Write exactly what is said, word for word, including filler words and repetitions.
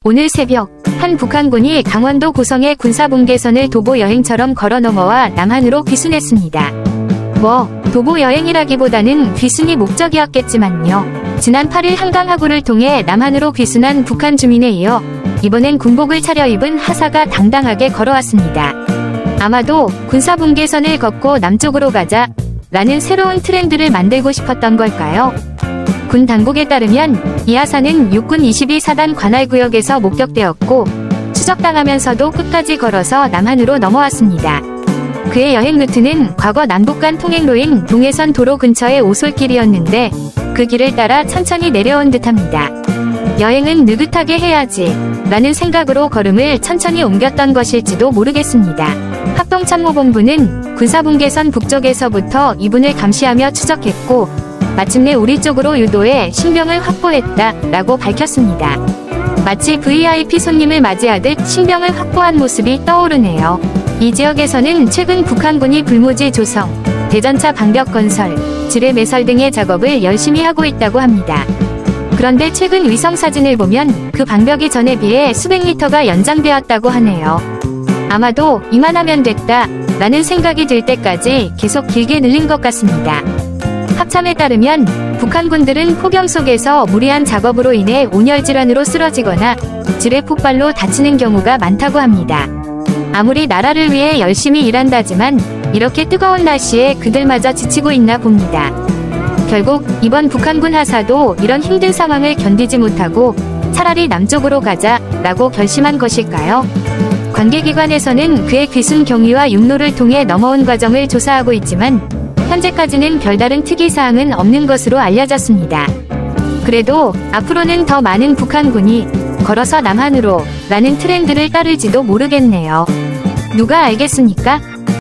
오늘 새벽 한 북한군이 강원도 고성의 군사분계선을 도보 여행처럼 걸어 넘어와 남한으로 귀순했습니다. 뭐 도보 여행이라기보다는 귀순이 목적이었겠지만요. 지난 팔 일 한강하구를 통해 남한으로 귀순한 북한 주민에 이어 이번엔 군복을 차려입은 하사가 당당하게 걸어왔습니다. 아마도 군사분계선을 걷고 남쪽으로 가자 라는 새로운 트렌드를 만들고 싶었던 걸까요? 군 당국에 따르면 이 하사는 육군 이십이 사단 관할구역에서 목격되었고 추적당하면서도 끝까지 걸어서 남한으로 넘어왔습니다. 그의 여행 루트는 과거 남북 간 통행로인 동해선 도로 근처의 오솔길이었는데 그 길을 따라 천천히 내려온 듯합니다. 여행은 느긋하게 해야지 라는 생각으로 걸음을 천천히 옮겼던 것일지도 모르겠습니다. 합동참모본부는 군사분계선 북쪽에서부터 이분을 감시하며 추적했고 마침내 우리 쪽으로 유도해 신병을 확보했다 라고 밝혔습니다. 마치 브이아이피 손님을 맞이하듯 신병을 확보한 모습이 떠오르네요. 이 지역에서는 최근 북한군이 불모지 조성, 대전차 방벽 건설, 지뢰 매설 등의 작업을 열심히 하고 있다고 합니다. 그런데 최근 위성사진을 보면 그 방벽이 전에 비해 수백 미터가 연장되었다고 하네요. 아마도 이만하면 됐다 라는 생각이 들 때까지 계속 길게 늘린 것 같습니다. 합참에 따르면 북한군들은 폭염 속에서 무리한 작업으로 인해 온열질환으로 쓰러지거나 지뢰 폭발로 다치는 경우가 많다고 합니다. 아무리 나라를 위해 열심히 일한다지만 이렇게 뜨거운 날씨에 그들마저 지치고 있나 봅니다. 결국 이번 북한군 하사도 이런 힘든 상황을 견디지 못하고 차라리 남쪽으로 가자 라고 결심한 것일까요? 관계기관에서는 그의 귀순 경위와 육로를 통해 넘어온 과정을 조사하고 있지만 현재까지는 별다른 특이사항은 없는 것으로 알려졌습니다. 그래도 앞으로는 더 많은 북한군이 걸어서 남한으로 라는 트렌드를 따를지도 모르겠네요. 누가 알겠습니까?